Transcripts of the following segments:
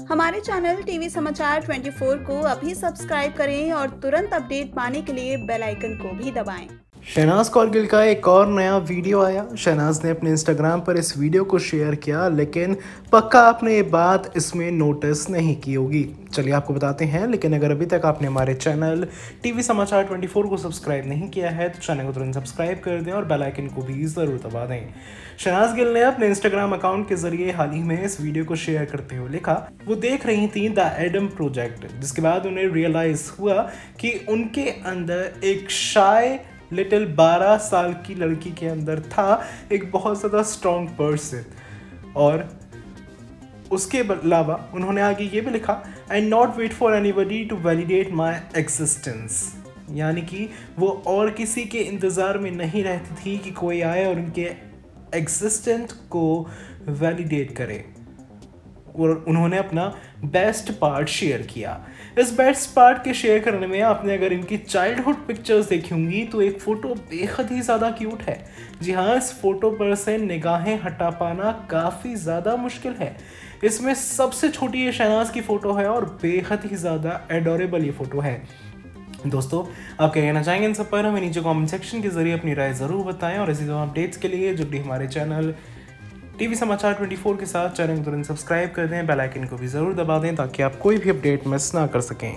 हमारे channel TV समाचार 24 को अभी सब्सक्राइब करें और तुरंत अपडेट पाने के लिए बेल आइकन को भी दबाएं। शहनाज कौरगिल का एक और नया वीडियो आया। शहनाज ने अपने इंस्टाग्राम पर इस वीडियो को शेयर किया, लेकिन पक्का आपने ये बात इसमें नोटिस नहीं की होगी। चलिए आपको बताते हैं। लेकिन अगर अभी तक आपने हमारे चैनल टीवी समाचार 24 को सब्सक्राइब नहीं किया है तो चैनल को तुरंत सब्सक्राइब कर दें और बेल आइकन को भी ज़रूर दबा दें। शहनाज गिल ने अपने इंस्टाग्राम अकाउंट के जरिए हाल ही में इस वीडियो को शेयर करते हुए लिखा, वो देख रही थी द एडम प्रोजेक्ट, जिसके बाद उन्हें रियलाइज हुआ कि उनके अंदर एक शाय लिटिल 12 साल की लड़की के अंदर था एक बहुत ज़्यादा स्ट्रॉन्ग पर्सन। और उसके अलावा उन्होंने आगे ये भी लिखा, I not wait for anybody to validate my existence, यानी कि वो और किसी के इंतज़ार में नहीं रहती थी कि कोई आए और उनके एग्जिस्टेंट को वैलिडेट करे। और उन्होंने अपना बेस्ट पार्ट शेयर किया। इस बेस्ट पार्ट के शेयर करने में आपने अगर इनकी चाइल्डहुड पिक्चर्स देखी होंगी तो एक फ़ोटो बेहद ही ज़्यादा क्यूट है। जी हाँ, इस फोटो पर से निगाहें हटा पाना काफ़ी ज़्यादा मुश्किल है। इसमें सबसे छोटी ये शहनाज की फ़ोटो है और बेहद ही ज़्यादा एडोरेबल ये फ़ोटो है। दोस्तों, आप क्या कहना चाहेंगे इन सब पर? हमें नीचे कमेंट सेक्शन के जरिए अपनी राय ज़रूर बताएं और इसी तरह अपडेट्स के लिए जुड़े हमारे चैनल टीवी समाचार 24 के साथ चैनल को तुरंत सब्सक्राइब कर दें, बेल आइकन को भी ज़रूर दबा दें ताकि आप कोई भी अपडेट मिस ना कर सकें।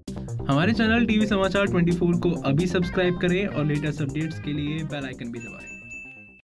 हमारे चैनल टीवी समाचार 24 को अभी सब्सक्राइब करें और लेटेस्ट अपडेट्स के लिए बेल आइकन भी दबाएं।